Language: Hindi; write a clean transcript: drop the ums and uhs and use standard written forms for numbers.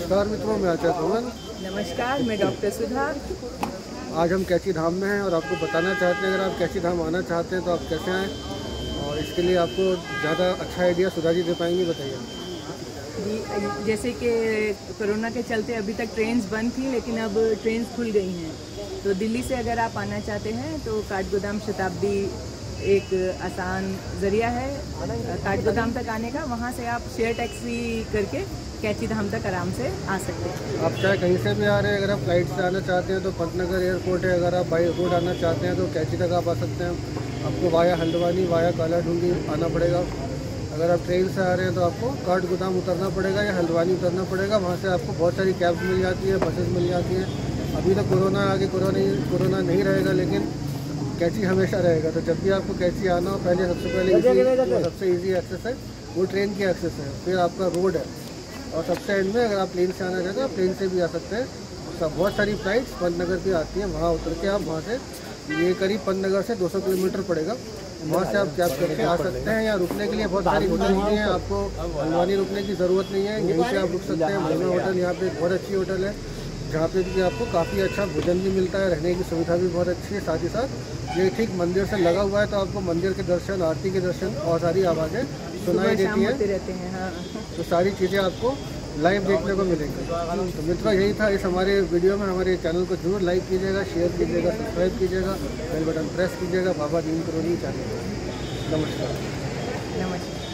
नमस्कार मित्रों, मैं आचार्य पवन। नमस्कार, मैं डॉक्टर सुधा। आज हम कैची धाम में हैं और आपको बताना चाहते हैं, अगर आप कैची धाम आना चाहते हैं तो आप कैसे आएँ, और इसके लिए आपको ज़्यादा अच्छा आइडिया सुधा जी दे पाएंगी। बताइए जी, जैसे कि कोरोना के चलते अभी तक ट्रेन्स बंद थी, लेकिन अब ट्रेन्स खुल गई हैं। तो दिल्ली से अगर आप आना चाहते हैं तो काठगोदाम शताब्दी एक आसान ज़रिया है काठगोदाम तक आने का। वहाँ से आप शेयर टैक्सी करके कैची धाम तक आराम से आ सकते हैं। आप चाहे कहीं से भी आ रहे हैं, अगर आप फ्लाइट से आना चाहते हैं तो पंतनगर एयरपोर्ट है, अगर आप बाई रोड आना चाहते हैं तो कैची तक आप आ सकते हैं। आपको वाया हल्द्वानी, वाया काला ढूंगी आना पड़ेगा। अगर आप ट्रेन से आ रहे हैं तो आपको काठगोदाम उतरना पड़ेगा या हल्द्वानी उतरना पड़ेगा। वहाँ से आपको बहुत सारी कैब्स मिल जाती है, बसेस मिल जाती हैं। अभी तो कोरोना आगे कोरोना नहीं रहेगा, लेकिन कैची हमेशा रहेगा। तो जब भी आपको कैची आना हो, पहले सबसे ईजी एक्सेस है वो ट्रेन की एक्सेस है, फिर आपका रोड है, और सबसे एंड में अगर आप प्लेन से आना चाहते हैं आप प्लेन से भी आ सकते हैं। सब बहुत सारी फ्लाइट्स पंतनगर भी आती हैं, वहाँ उतर के आप वहाँ से, ये करीब पंतनगर से 200 किलोमीटर पड़ेगा, वहाँ से आप कैब करके आ सकते हैं। यहाँ रुकने के लिए बहुत सारी होटल भी हैं, आपको हल्द्वानी रुकने की ज़रूरत नहीं है, यहीं से आप रुक सकते हैं। महिमा होटल यहाँ पे बहुत अच्छी होटल है, जहाँ पे भी आपको काफ़ी अच्छा भोजन भी मिलता है, रहने की सुविधा भी बहुत अच्छी है। साथ ही साथ ये ठीक मंदिर से लगा हुआ है, तो आपको मंदिर के दर्शन, आरती के दर्शन, बहुत सारी आवाज़ें सुनाई देती हैं। हाँ। तो सारी चीज़ें आपको लाइव देखने को मिलेंगे। तो मित्रों, यही था इस हमारे वीडियो में। हमारे चैनल को जरूर लाइक कीजिएगा, शेयर कीजिएगा, सब्सक्राइब कीजिएगा, बेल बटन प्रेस कीजिएगा बाबा दीन करोली चैनल। नमस्कार। नमस्कार।